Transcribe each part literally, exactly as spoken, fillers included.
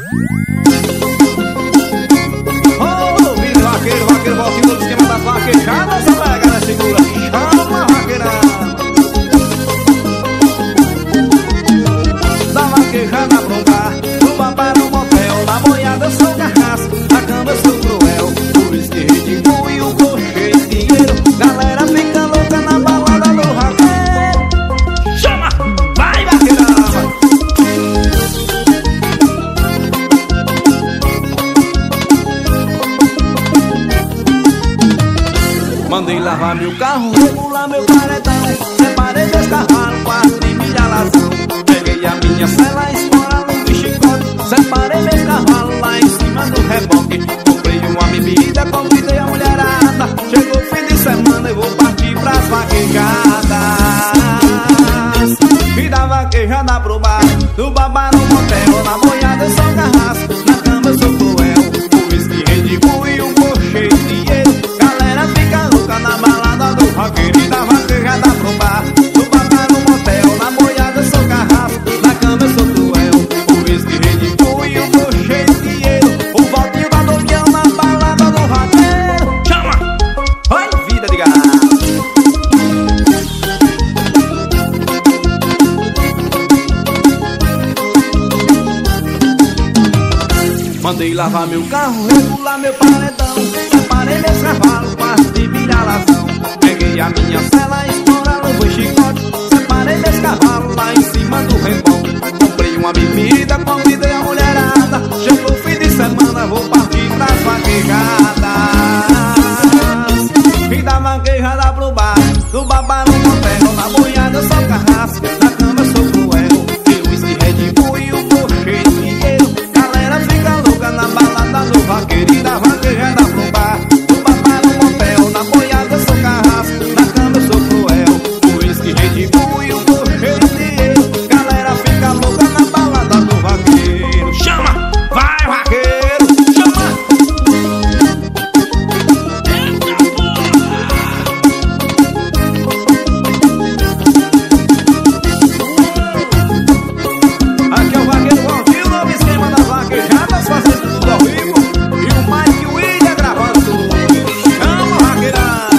Oh, vídeo vaqueiro, vaqueiro, volta no esquema das vaquejadas. Essa pegada segura, chama vaqueirama. Da vaquejada pro bar, do bar no motel, na boiada eu sou carrasco, na cama eu sou cruel. Por isso que redimo e o cocheiro de dinheiro, galera fica louca na balada do vaqueiro. Chama, vai vaqueirama. Mandei lavar meu carro, regular meu paredão, separei meus cavalos, quatro de milha lação. Peguei a minha cela, espora no bichicote, separei meus cavalos lá em cima do reboque. Comprei uma bebida, convidei a mulherada. Chegou o fim de semana, eu vou partir pras vaquejadas. E da vaquejada pro bar, do babá no motel, na boiada eu sou carrasco, na cama eu sou cruel. Por isso que redimo e um cocheiro de dinheiro, galera fica louca na balada do vaqueiro. E da vaquejada pro bar, do babá no motel, na boiada eu sou carrasco, na cama eu sou cruel. Por isso que redimo e um cocheiro de dinheiro, o Valtinho da Domião na balada do vaqueiro. Chama! Oi, vida de gato. Mandei lavar meu carro, regular meu paredão, separei meus cavalos, quase de vira-lação. Peguei a minha cela, espora no boi chicote, separei meus cavalos lá em cima do reboque. Comprei uma bebida, convidei a mulherada. Chegou o fim de semana, vou partir pras vaquejadas. E da vaquejada pro bar, do babá no motel, na boiada eu sou carrasco, na cama eu sou cruel. Eu whisky, Red Bull e o cocheiro de dinheiro, galera fica louca na balada do vaqueiro. E da vaquejada pro bar, do babá no motel, na boiada eu sou carrasco, na cama eu sou cruel. Por isso que Red Bull e o cocheiro de dinheiro, galera fica louca na balada do vaqueiro. Chama, vai vaqueiro, chama. Aqui é o vaqueiro Valtinho, novo esquema das vaquejadas, fazendo tudo ao vivo. E o Mike William gravando tudo. Chama, vaqueirão.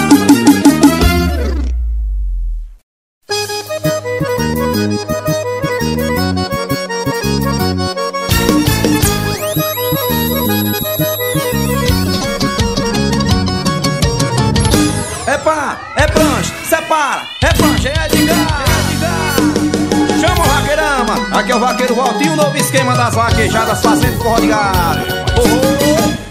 Epa, é prancha, separa, é prancha, é de gás, é de gás. Chama o vaqueirama, aqui é o vaqueiro Valtinho, novo esquema das vaquejadas, fazendo forró de gado. Oh, oh.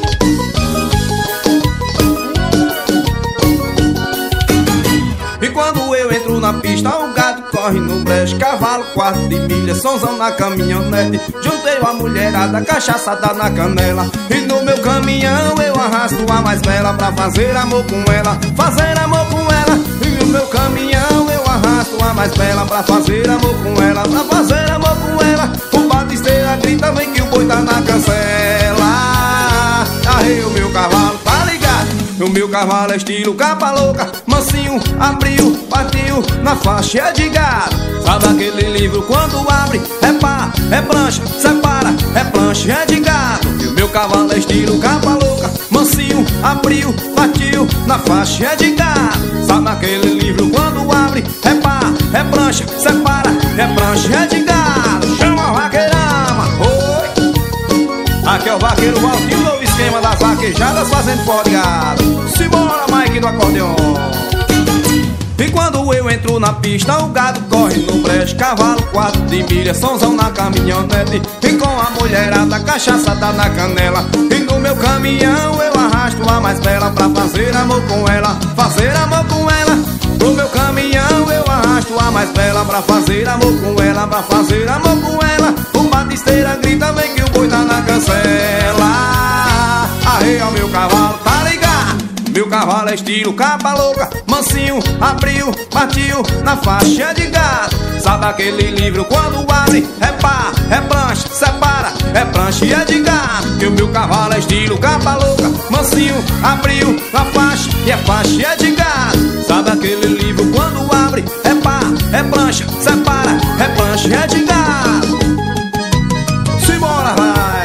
E quando eu entro na pista, o gado corre no brejo, cavalo, quarto de milha, sonzão na caminhonete. Juntei a mulherada, cachaça dá na canela. E no meu caminhão eu arrasto a mais bela pra fazer amor com ela, fazer amor com ela. E no meu caminhão eu arrasto a mais bela pra fazer amor com ela, pra fazer amor com ela. O batisteira grita, vem que o boi tá na cancela. Arrei o meu cavalo, tá ligado? O meu cavalo é estilo capa louca, mansinho, abriu, partiu na faixa de gado. Sabe aquele livro quando abre, é pá, é plancha, separa, é plancha, é de gado. E o meu cavalo é estilo capa louca, mansinho, abriu, partiu na faixa de gado. Sabe aquele livro quando abre, é pá, é plancha, separa, é plancha, é de gado. Chama o vaqueirama, oi. Aqui é o vaqueiro Valtinho, novo esquema das vaquejadas, fazendo forró de gado. Simbora, Mike do acordeon. E quando eu entro na pista, o gado corre no brejo, cavalo, quatro de milha, sonzão na caminhonete. E com a mulherada, cachaça dá na canela. E no meu caminhão eu arrasto a mais bela pra fazer amor com ela, fazer amor com ela. No meu caminhão eu arrasto a mais bela pra fazer amor com ela, pra fazer amor com ela. O batisteira grita, vem que o boi tá na cancela. Arreia o meu cavalo, tá ligado? Meu cavalo é estilo capa louca, mansinho, abriu, partiu na faixa de gado. Sabe aquele livro quando abre, é pá, é plancha, separa, é plancha e é de gado. Que o meu cavalo é estilo capa louca, mansinho, abriu na faixa e é faixa e é de gado. Sabe aquele livro quando abre, é pá, é plancha, separa, é plancha e é de gado. Simbora, vai!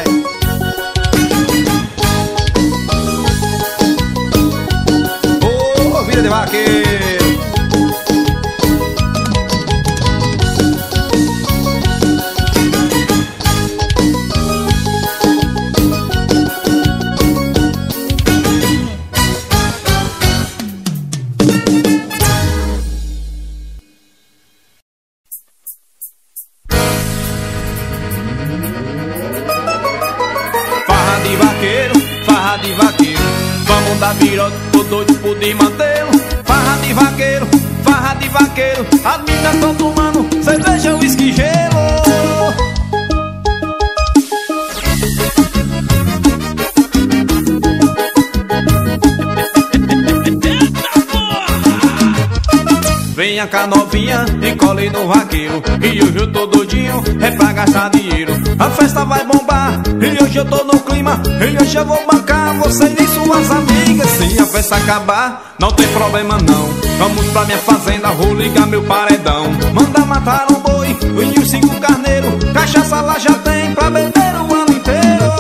Vamos dar virote, tô doido por desmantelo. Farra de vaqueiro, farra de vaqueiro. As minas tão tomando cerveja, uísque, gelo. Venha cá novinha, encolhe no vaqueiro. E hoje eu tô doidinho, é pra gastar dinheiro. A festa vai bombar, e hoje eu tô no clima. E hoje eu vou bancar você e suas amigas. Se a festa acabar, não tem problema não. Vamos pra minha fazenda, vou ligar meu paredão. Manda matar um boi, e os cinco carneiros. Cachaça lá já tem pra beber o ano inteiro.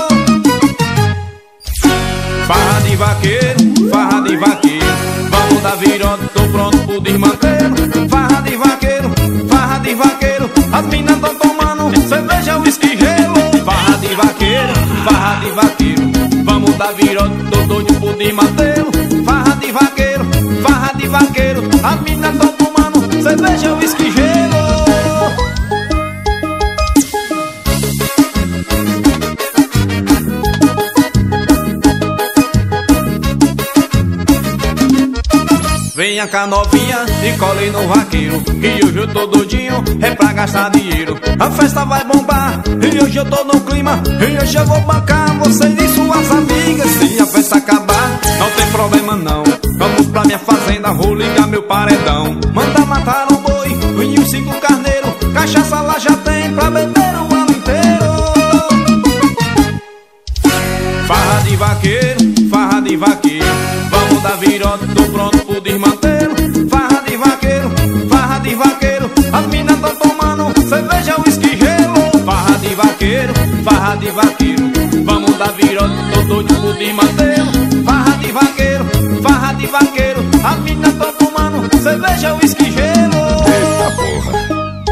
Farra de vaqueiro, farra de vaqueiro. Vamos dar virote, tô pronto pro desmantelo. Farra de vaqueiro, farra de vaqueiro. As minas tão tomando cerveja, uísque, gelo. Farra de vaqueiro, farra de vaqueiro. Vamos dar virote, tô doido pro desmantelo. Farra de vaqueiro, farra de vaqueiro. As minas tão tomando cerveja, uísque, gelo. Venha cá novinha e colhe no vaqueiro. E hoje eu tô doidinho, é pra gastar dinheiro. A festa vai bombar, e hoje eu tô no clima. E hoje eu vou bancar você e suas amigas. Se a festa acabar, não tem problema não. Vamos pra minha fazenda, vou ligar meu paredão. Manda matar um boi, e os cinco carneiros. Cachaça lá já tem pra beber o ano inteiro. Farra de vaqueiro, farra de vaqueiro. Vamos dar virote, tô pronto pro desmantelo. Farra de vaqueiro, farra de vaqueiro. As minas tão tomando cerveja, uísque, gelo. Farra de vaqueiro, farra de vaqueiro. Vamos dar virote, tô doido pro desmantelo. Farra de vaqueiro, farra de vaqueiro. As minas tão tomando cerveja, uísque, gelo. Eita porra.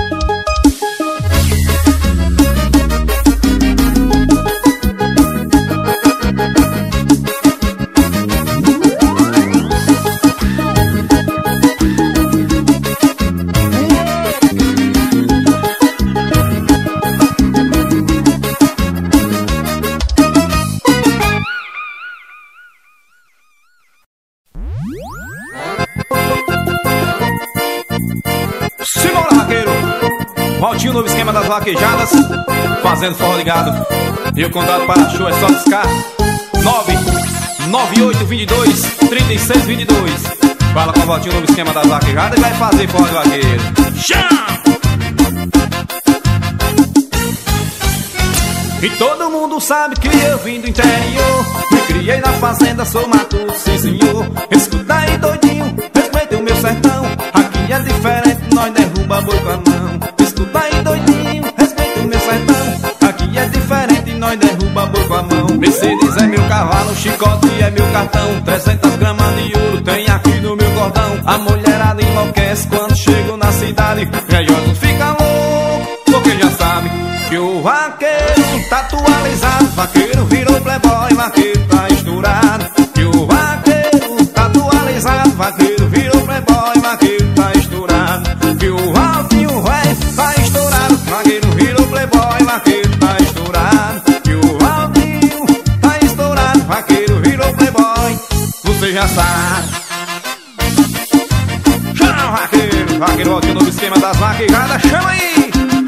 Valtinho, novo esquema das vaquejadas, fazendo forró ligado. E o contato para show é só discar nove nove oito dois dois, três seis dois dois. Fala com o Valtinho, novo esquema das vaquejadas, e vai fazer forró de vaqueiro. Chama! E todo mundo sabe que eu vim do interior. Me criei na fazenda, sou matuto, sim senhor. Escuta aí doidinho, respeita o meu sertão. Aqui é diferente, nós derruba boi com a mão. Escuta aí doidinho, respeita o meu sertão. Aqui é diferente, nós derruba boi com a mão. Mercedes é meu cavalo, chicote é meu cartão. Trezentas gramas de ouro tem aqui no meu cordão. A mulherada enlouquece quando chego na cidade. Velhoso fica louco, porque já sabe que o vaqueiro tá atualizado. Vaqueiro virou playboy, vaqueiro tá estourado. Que o vaqueiro tá atualizado. Vaqueiro virou playboy, vaqueiro tá estourado. Que o Valtinho vai tá estourado. Vaqueiro virou playboy, vaqueiro tá estourado. Que o Valtinho tá estourado. Vaqueiro virou playboy, você já sabe. Chama vaqueiro, vaqueiro Valtinho, novo esquema das vaquejadas, chama aí.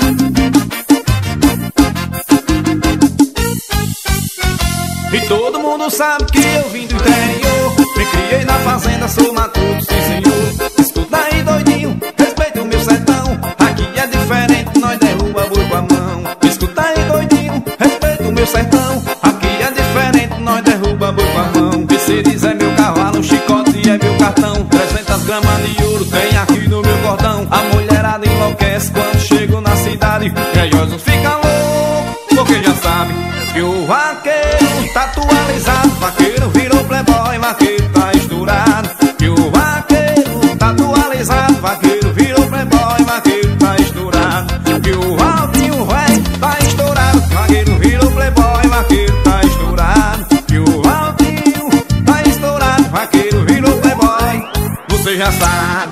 E todo mundo sabe que eu vim do interior. Me criei na fazenda, sou matuto, sim senhor. Escuta aí doidinho, respeita o meu sertão. Aqui é diferente, nós derruba boi com a mão. Escuta aí doidinho, respeita o meu sertão. Aqui é diferente, nós derruba boi com a mão. Mercedes é meu cavalo, chicote é meu cartão. Trezentas gramas de ouro tem aqui no meu cordão. A mulherada enlouquece quando chego na cidade. Velhoso fica louco, porque já sabe que o vaqueiro tá atualizado. Vaqueiro virou playboy, vaqueiro tá estourado. Que o vaqueiro tá atualizado. Vaqueiro virou playboy, vaqueiro tá estourado. Que o Valtinho vai tá estourado. Vaqueiro virou playboy, vaqueiro tá estourado. Que o Valtinho tá estourado. Vaqueiro virou playboy, você já sabe.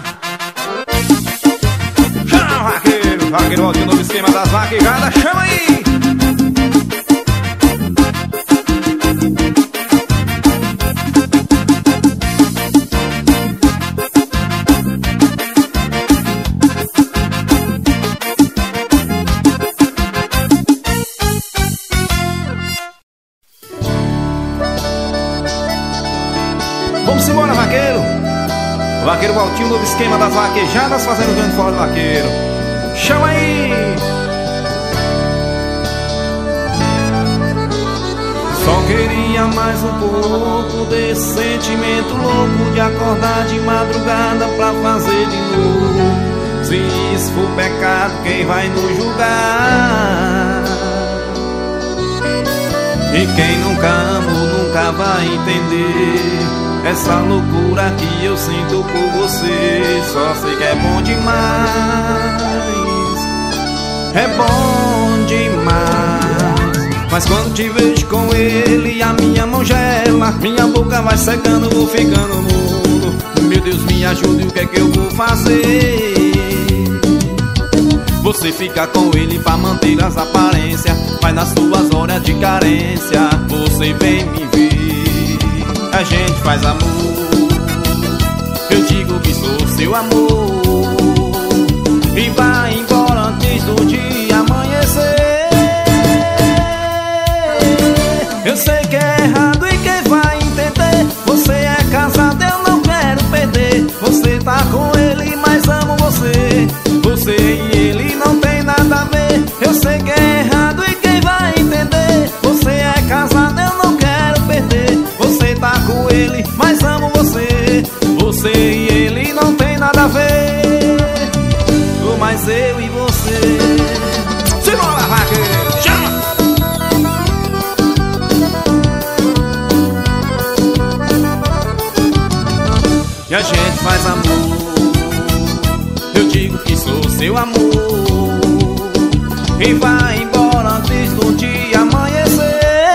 Chama vaqueiro, vaqueiro Valtinho, novo esquema das vaquejadas, chama aí. Vamos embora, vaqueiro. O vaqueiro Valtinho, novo esquema das vaquejadas, fazendo o grande forró do vaqueiro. Chama aí! Só queria mais um pouco desse sentimento louco de acordar de madrugada pra fazer de novo. Se isso for pecado, quem vai nos julgar? E quem nunca amou nunca vai entender essa loucura que eu sinto por você. Só sei que é bom demais, é bom demais. Mas quando te vejo com ele, a minha mão gela, minha boca vai secando, vou ficando mudo. Meu Deus, me ajude, o que é que eu vou fazer? Você fica com ele pra manter as aparências, mas nas suas horas de carência você vem me ver. A gente faz amor, eu digo que sou seu amor, e vai embora antes do dia amanhecer. Eu sei que é errado e quem vai entender? Você é casado, eu não quero perder. Você tá com ele, mas amo você. Você e ele não tem nada a ver. Eu sei que é errado e quem vai entender? Você é casado, eu não quero perder. Você tá com ele, mas amo você. Você e ele não tem nada a ver. Sou mais eu e você. Simbora, vaqueiro, chama! E a gente faz amor, eu digo que sou seu amor, e vai embora antes do dia amanhecer.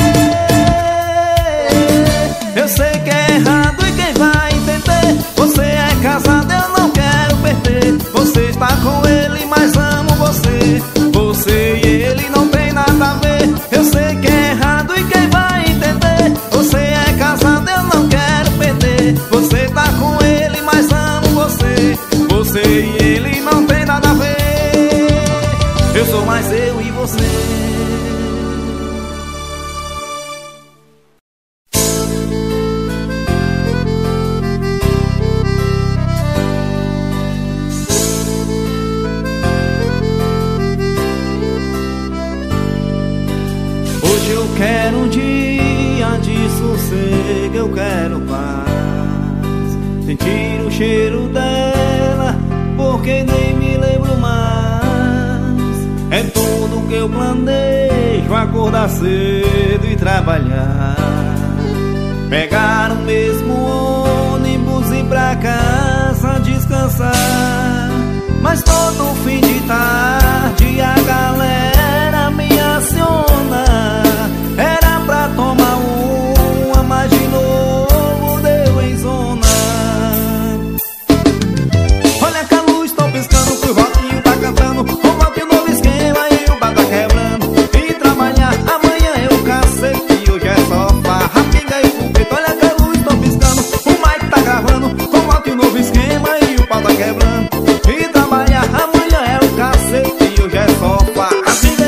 Eu sei que é errado e quem vai entender? Você é casado, eu não quero perder. Você está com ele, mas amo você. Você e ele não tem nada a ver. Eu sei que é errado e quem vai entender? Você é casado, eu não quero perder. Você tá com ele, mas amo você. Você e ele não tem nada a ver. Eu sou mais eu e você. Hoje eu quero um dia de sossego, eu quero paz, sentir o cheiro dela, porque nem me lembro mais. É tudo que eu planejo, acordar cedo e trabalhar, pegar o mesmo ônibus e ir pra casa descansar. Mas todo fim de tarde a galera me aciona. Era pra tomar uma, mas de novo deu em zona. Olha que a luz tô piscando, que o Valtinho tá cantando, o Valtinho novo esquema e o bar tá quebrando. E trabalhar amanhã é o cacete, hoje é só farra, pinga e foguete. Olha que a luz tô piscando, o Mike tá gravando, o Valtinho novo esquema e o pau tá quebrando. E trabalhar amanhã é o cacete, hoje é só farra, pinga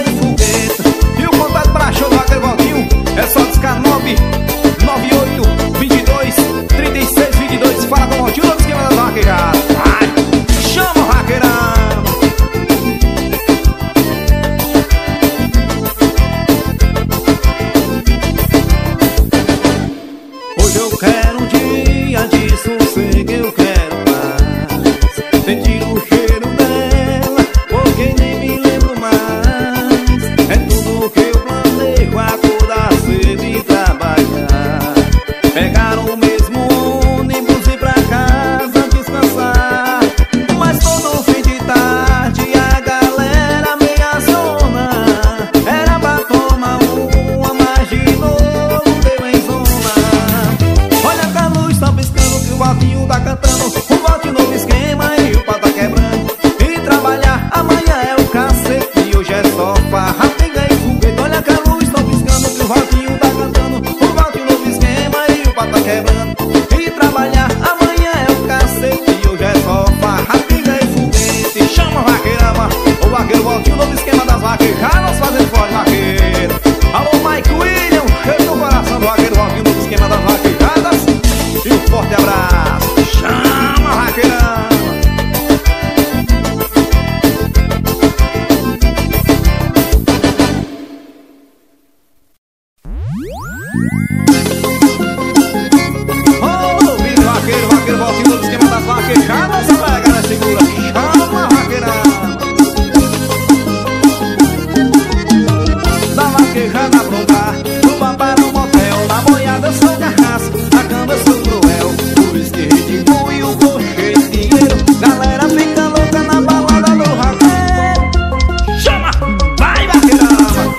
Ô, ouvido vaqueiro, vaqueiro, volta e no esquema das vaquejadas. Só pega, né, segura. Chama, vaqueirão. Da vaquejada pro bar, do bar para o motel, da boiada eu sou carrasco, na cama eu sou cruel. O uísque Red Bull e o cocheiro dinheiro, galera fica louca na balada do vaqueiro. Chama, vai vaqueirão.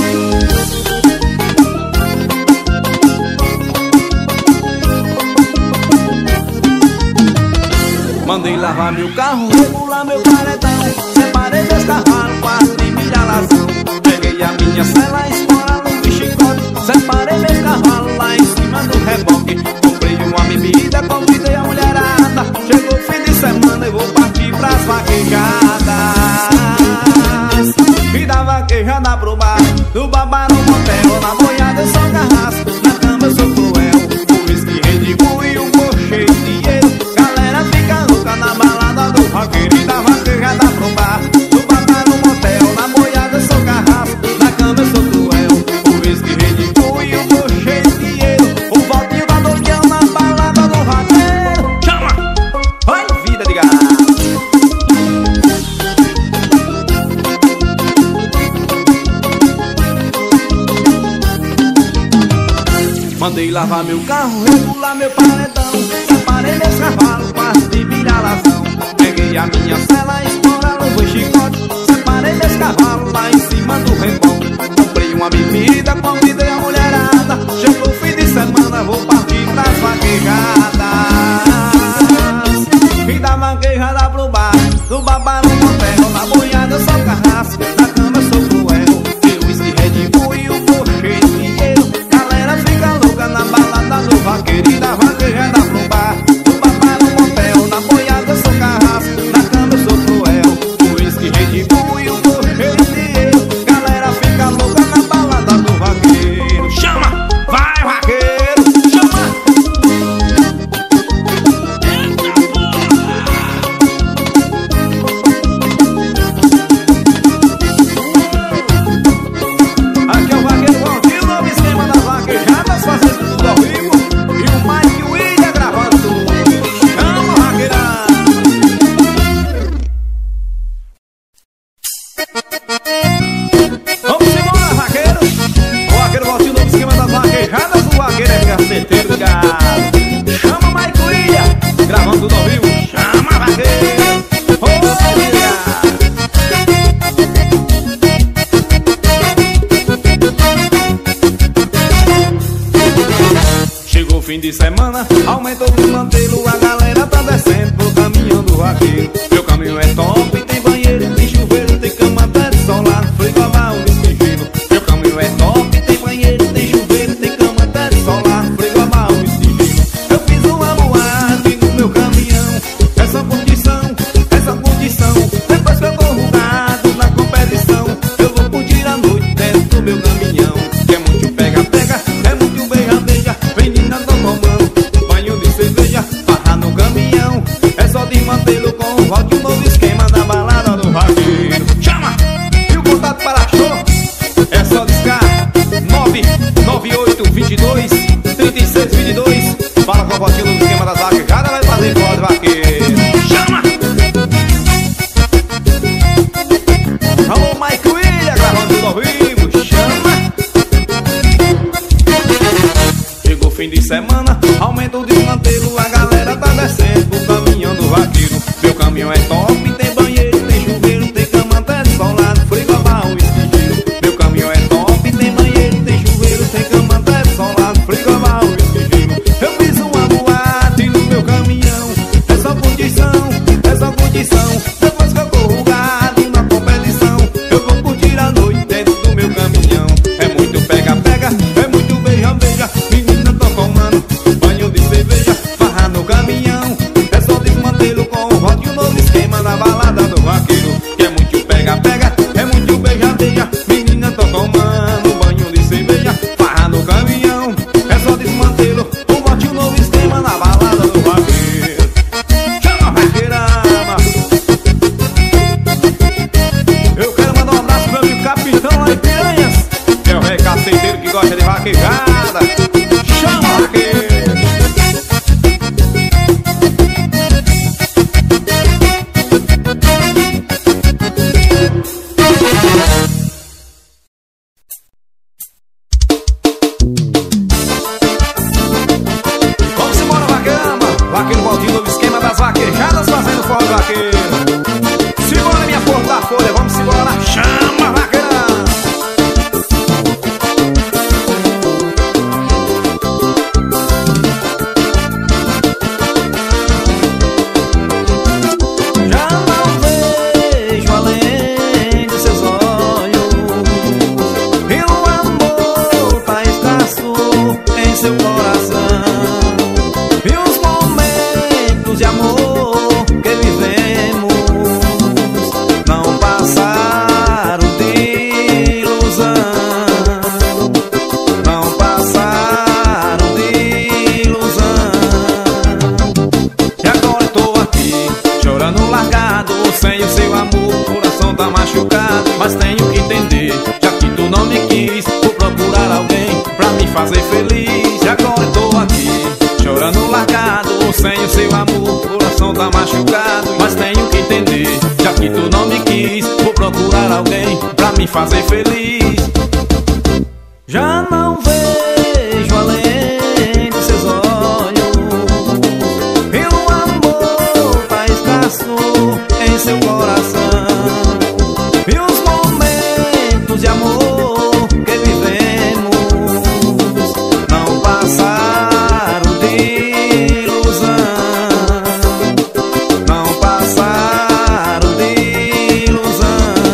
Mandei lavar meu carro, regular meu paredão, separei meus cavalos, quase de milha lazão. Peguei a minha cela, espora no chicote, separei meus cavalos lá em cima do reboque. Comprei uma bebida, convidei a mulherada. Chegou o fim de semana, eu vou partir pras vaquejadas. E da vaquejada pro bar, do babá no motel, na boiada eu sou carrasco, na cama eu sou cruel. O uísque Red Bull e o cocheiro dinheiro, galera fica louca na balada do vaqueiro. E da vaquejada pro bar, do babá no motel, na boiada eu sou carrasco, na cama eu sou cruel. O uísque Red Bull e o cocheiro dinheiro, o voltinho da doidão na balada do vaqueiro. Chama! Oi, vida de gato. Mandei lavar meu carro, regular meu paredão, separei meus cavalos, quase de vira-lação. Peguei a minha cela, espora no chicote, separei meus cavalos lá em cima do reboque. Comprei uma bebida, convidei a mulherada. Chegou o fim de semana, vou partir pras vaquejadas. E da vaquejada pro bar, do babá no motel, na boiada eu sou carrasco, na cama eu sou cruel. E o uísque Red Bull e o cocheiro dinheiro, galera fica louca na balada do vaqueiro. E da vaquejada pro bar, do babá no motel, na boiada eu sou carrasco, na cama eu sou cruel. O uísque Red Bull e o cocheiro dinheiro, galera fica louca na balada do vaqueiro. Chama! Vai, vaqueiro! Chama! Aqui é o vaqueiro Valdir, novo esquema das vaquejadas, fazendo tudo ao vivo. E o Mike William gravando tudo. Chama, vaqueirão! Vamos embora, vaqueiro! O vaqueiro Valdir, novo esquema das vaquejadas, o vaqueiro é caceteiro, ligado. Chama, Mike William, gravando tudo ao vivo. Chama, vaqueiro! Ô, William! Chegou o fim de semana, aumentou o mantelo, a galera tá descendo pro caminhão do vaqueiro. Meu caminhão é top, tem banheiro, tem chuveiro, tem cama até de solar, frigobar, uísque gelo. Meu caminhão é top, tem banheiro, tem chuveiro, tem cama até de solar, frigobar, uísque gelo. Eu fiz uma boate no meu caminhão, essa condição, essa condição. Depois que eu corro gado na competição, eu vou curtir a noite dentro do meu caminhão. Que é muito pega-pega, é muito beija-beija, menina tô tomando banho de cerveja, farra no caminhão. É só desmantê-lo com o rock, um novo esquema da balada do vaqueiro. Chama! E o contato para show é só discar nove nove oito dois dois, três seis dois dois. Fala com a votinha do esquema das vaquejadas, vai fazer voz, vaqueiro. Chama! Alô, Mike William, gravando tudo ao vivo. Chama! Chegou o fim de semana, aumenta o desmantelo, a galera tá descendo pro caminhão do vaqueiro. Meu caminhão é top, tem banheiro, tem chuveiro, tem cama até de solar, frigobar, uísque gelo. Meu caminhão é top, tem banheiro, tem chuveiro, tem cama até de solar, frigobar, uísque gelo. Eu fiz uma boate no meu caminhão, é só condição, é só condição. Depois que eu corro gado na competição, eu vou curtir a noite dentro do meu caminhão. É muito pega-pega, é muito beija-beija, menina tô tomando banho de cerveja, farra no caminhão. É só desmantê-lo com o rock, um novo esquema da balada do vaqueiro. Que é muito pega-pega, é muito beija-beija, menina tô tomando banho de cerveja, farra no caminhão. É só desmantê-lo, o rock, um novo esquema na balada do vaqueiro. Chama, vaqueirama! Eu quero mandar um abraço pro meu amigo Capitão lá em Piranhas, que é o rei caceteiro que gosta de vaquejar. vaquejada. Chama vaqueiro. Vamos embora, vaqueama. Vaqueiro Valdir, novo esquema das vaquejadas, fazendo forró do vaqueiro. Simbora, minha flor da folha, vamos embora. Chama vaqueira. Seu coração e os momentos de amor que vivemos não passaram de ilusão, não passaram de ilusão. E agora eu tô aqui chorando largado, sem o seu amor, o coração tá machucado. Mas tenho que entender, já que tu não me quis, vou procurar alguém pra me fazer feliz. E agora eu tô aqui, chorando largado, sem o seu amor, o coração tá machucado. Mas tenho que entender, já que tu não me quis, vou procurar alguém pra me fazer feliz. Já não vejo além dos seus olhos, e o amor tá escasso em seu coração. E os momentos de amor que vivemos não passaram de ilusão, não passaram de ilusão.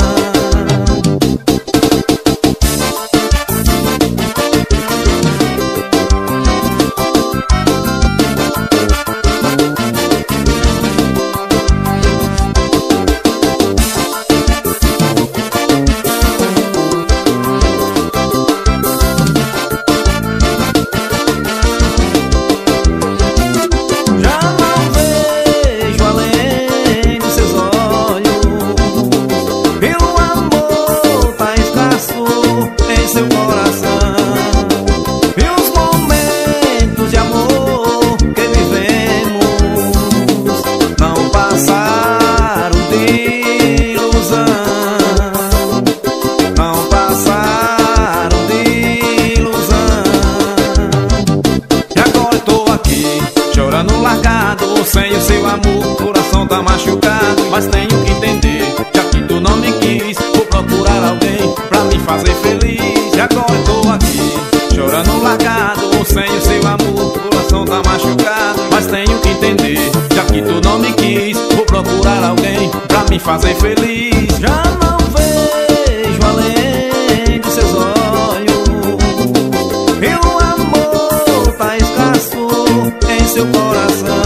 Sem o seu amor, o coração tá machucado. Mas tenho que entender, já que tu não me quis, vou procurar alguém pra me fazer feliz. E agora eu tô aqui, chorando largado, sem o seu amor, o coração tá machucado. Mas tenho que entender, já que tu não me quis, vou procurar alguém pra me fazer feliz. Já não vejo além dos seus olhos, e o amor tá escasso em seu coração.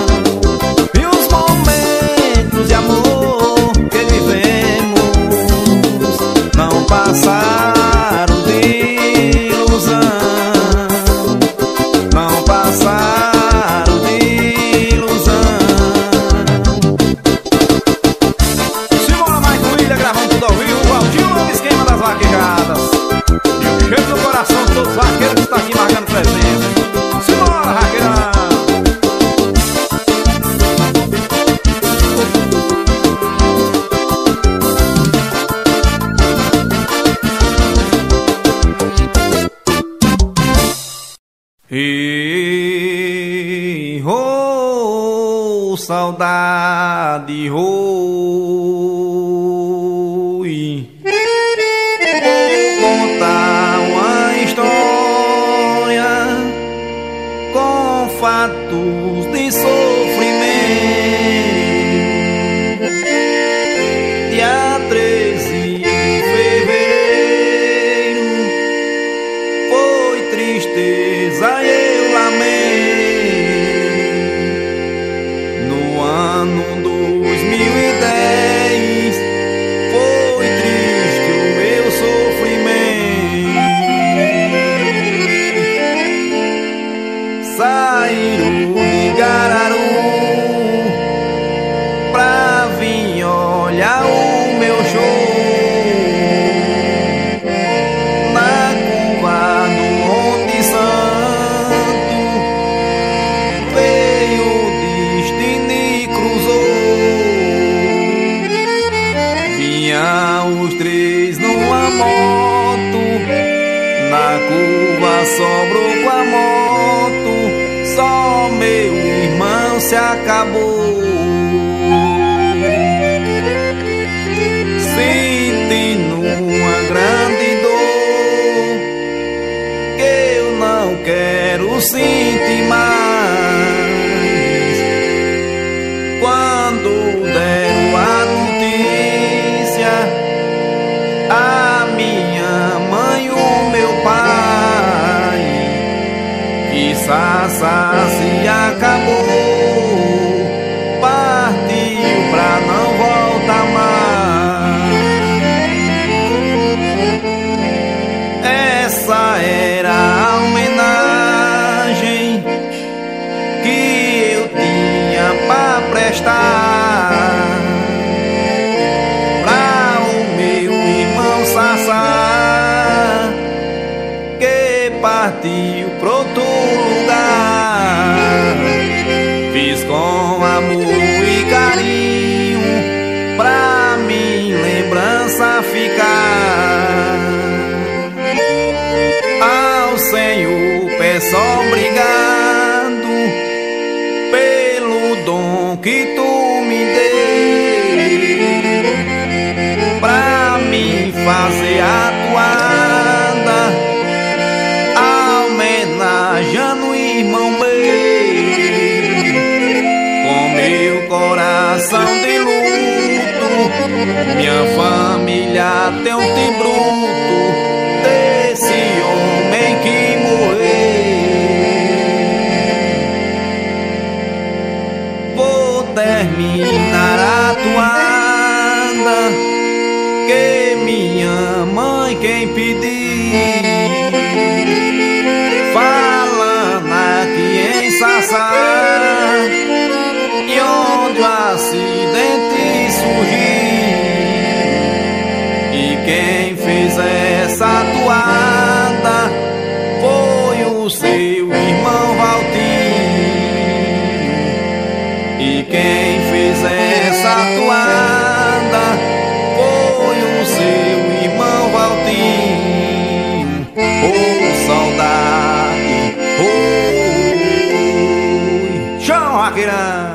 Passaram de ilusão, não passaram de ilusão. Simbora, Michael William, gravando tudo ao vivo. Valdir, novo esquema das vaquejadas. E o cheiro no coração de todos os vaqueiros que estão aqui marcando presença. Simbora, vaqueira. E oh, saudade, oi. Vou contar uma história com fatos de sofrimento. Dia treze de fevereiro foi tristeza e eu lamento. No ano dois mil e dez curva sobrou com a moto, só meu irmão se acabou. Sentindo uma grande dor que eu não quero sentir mais. Quando deram a notícia, a minha mãe, o meu pai, que Sassá se acabou, partiu pra não voltar mais. Essa era a homenagem que eu tinha pra prestar pra o meu irmão Sassá, que partiu pra outro lugar. Fiz com amor e carinho pra minha lembrança ficar. Ao Senhor peço obrigado pelo dom que tu me deu, pra mim fazer a toada, homenageando o irmão meu. Com meu coração de luto, minha família tem um tributo desse homem que morreu. Vou terminar a toada que minha mãe quem pediu, falando aqui em Sassá, e onde o acidente surgiu. E quem fez essa toada foi o seu irmão Valtinho. E quem fez essa toada foi o seu irmão Valtinho. Oh, saudade, oi, chão Raqueirão.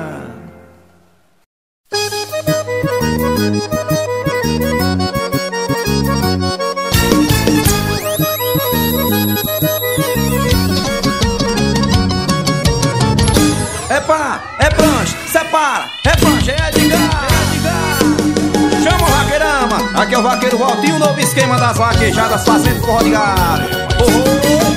Epa, é prancha, separa, é prancha, é de gás, é de gás. Chama o vaqueirama, aqui é o vaqueiro Valtinho, o novo esquema das vaquejadas fazendo forró de gado. Oh, oh.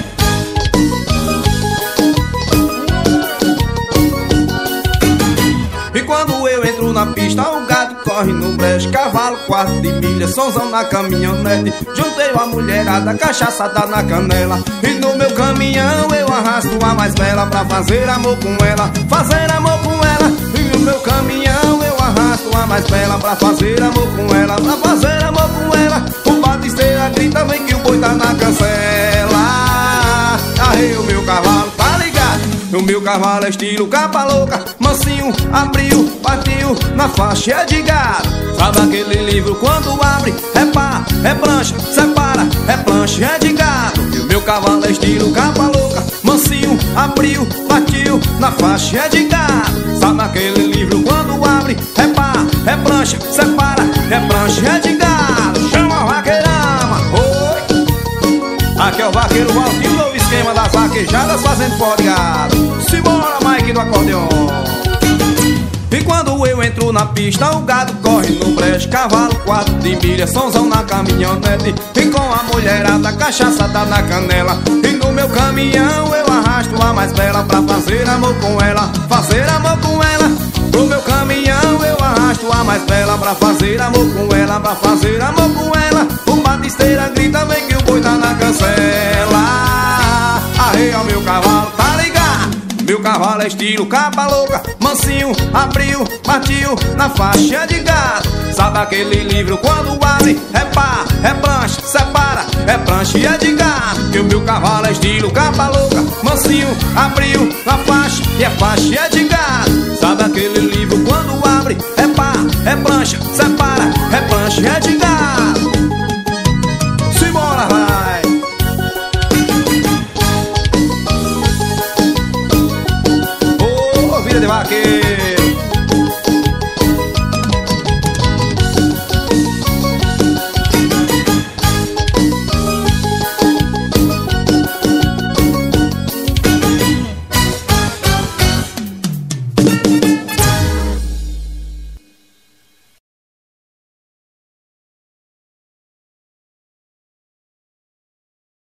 E quando eu entro na pista, o gado corre no brejo, cavalo, quarto de milha, sonzão na caminhonete. Juntei a mulherada, cachaça dá na canela, e no meu caminhão eu arrasto a mais bela pra fazer amor com ela, fazer amor com ela. E no meu caminhão eu arrasto a mais bela pra fazer amor com ela, pra fazer amor com ela. O batisteira grita, vem que o boi tá na cancela. Arrei o meu cavalo, tá ligado? O meu cavalo é estilo capa louca, mansinho, abriu, partiu na faixa de gado. Sabe aquele livro quando abre, é pá, é plancha, separa, é plancha, é de gado. E o meu cavalo é estilo capa louca, mansinho, abriu, partiu na faixa de gado. Sabe aquele livro quando abre, é pá, é plancha, separa, é plancha, é de gado. Chama o vaqueirama, oi. Aqui é o vaqueiro Valtinho, o novo esquema das vaquejadas fazendo forró de gado. Simbora, Mike do acordeon. E quando eu entro na pista, o gado corre no brejo, cavalo, quatro de milha, sonzão na caminhonete. E com a mulherada, cachaça dá na canela, e no meu caminhão eu arrasto a mais bela pra fazer amor com ela, fazer amor com ela. No meu caminhão eu arrasto a mais bela pra fazer amor com ela, pra fazer amor com ela. O batisteira grita, vem que o boi tá na cancela. Arreia o meu cavalo, tá ligado? Meu cavalo é estilo capa louca, mansinho, abriu, partiu na faixa de gado. Sabe aquele livro quando abre, é pá, é plancha, separa, é plancha e é de gado. E o meu cavalo é estilo capa louca, mansinho, abriu na faixa e é faixa e é de gado. Sabe aquele livro quando abre, é pá, é plancha, separa, é plancha e é de gado.